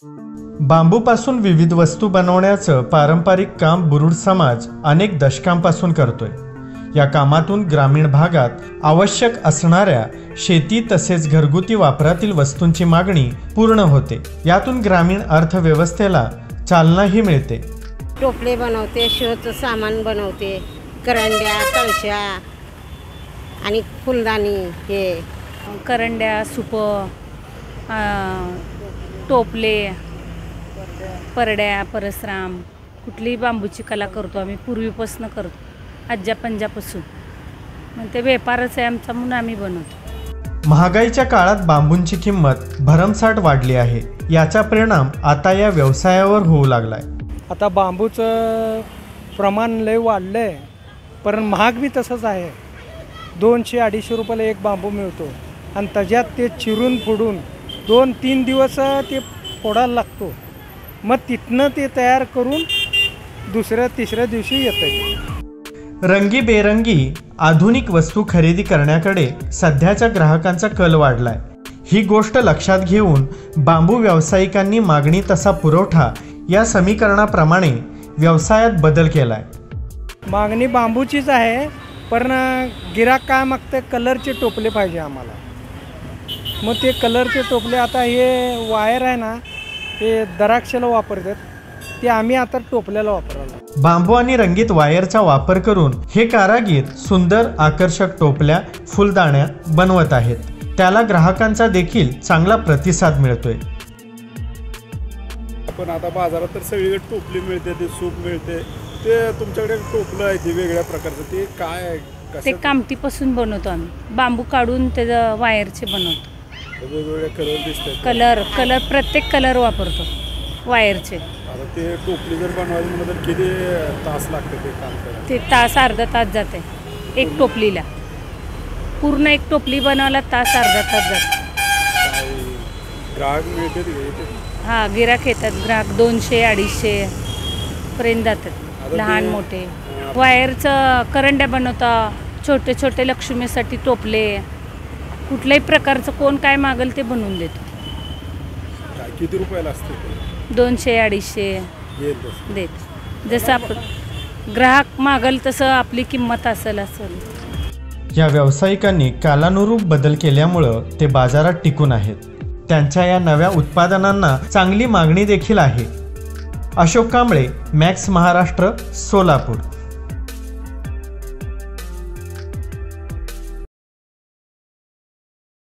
बांबूपासून विविध वस्तू बनवण्याचं पारंपरिक काम बुरुड समाज अनेक दशकांपासून करतोय। या कामातून ग्रामीण भागात आवश्यक असणाऱ्या शेती तसेच घरगुती वापरातील वस्तूंची मागणी पूर्ण होते। यातून ग्रामीण अर्थव्यवस्थेला चालनाही मिळते। टोपले बनवते, शोचं सामान बनवते, करंड्या, कळशा आणि फुलदाणी, हे करंड्या, सूप, टोपले, परड्या, परसराम, कुठलीही बांबूची कला करतो आम्ही, पूर्वीपासून करतो, आज्या पंजापासून। मग ते व्यापारच आहे आमचा म्हणून आम्ही बनवतो। महागाईच्या काळात बांबूंची किंमत भरमसाठ वाढली आहे। याचा परिणाम आता या व्यवसायावर होऊ लागलाय। आता बांबूचं प्रमाण लय वाढलंय, पण महाग बी तसंच आहे। 200-250 रुपयाला एक बांबू मिळतो आणि त्याच्यात ते चिरून फोडून 2-3 दिवस ते फोडायला लागतो। मग तिथनं ते तयार करून दुसऱ्या-तिसऱ्या दिवशी येतं। रंगीबेरंगी आधुनिक वस्तू खरेदी करण्याकडे सध्याच्या ग्राहकांचा कल वाढलाय। ही गोष्ट लक्षात घेऊन बांबू व्यावसायिकांनी मागणी तसा पुरवठा या समीकरणाप्रमाणे व्यवसायात बदल केलाय। मागणी बांबूचीच आहे, पण गिराक काय मागते, कलरचे टोपले पाहिजे आम्हाला। मग ते कलरचे टोपले, आता हे वायर आहे ना, हे द्राक्षाला वापरतात, ते आम्ही आता टोपल्याला वापरायला। बांबू आणि रंगीत वायरचा वापर करून हे कारागीर सुंदर आकर्षक टोपल्या, फुलदाण्या बनवत आहेत। त्याला ग्राहकांचा देखील चांगला प्रतिसाद मिळतोय। पण आता बाजारात तर सगळीकडे टोपली मिळते, ते सूप मिळते, ते तुमच्याकडे टोपलं आहे ते वेगळ्या प्रकारचं, ते काय? ते कामटीपासून बनवतो आम्ही, बांबू काढून त्याचं वायरचे बनवतो। वेगवेगळे कलर दिसतात, कलर प्रत्येक कलर वापरतो वायरचे। आता ते टोपली जर बनवायची म्हणलं तर किती तास लागते ते काम करायला? ते तास अर्धा तास जाते एक टोपलीला, पूर्ण एक टोपली बनवायला तास अर्धा तास जाते। ग्राहक मिळते? हां, गिराक येतात, ग्राहक 200-250 पर्यंत जातात, लहान मोठे। वायरचं करंड्या बनवता, छोटे छोटे लक्ष्मीसाठी टोपले, कुठल्याही प्रकारचं कोण काय मागेल ते बनवून देतो। किती रुपयाला असते? 200-250 देत, जसं आपण ग्राहक मागेल तसं आपली किंमत असेल। या व्यावसायिकांनी कालानुरूप बदल केल्यामुळं ते बाजारात टिकून आहेत। त्यांच्या या नव्या उत्पादनांना चांगली मागणी देखील आहे। अशोक कांबळे, मॅक्स महाराष्ट्र, सोलापूर।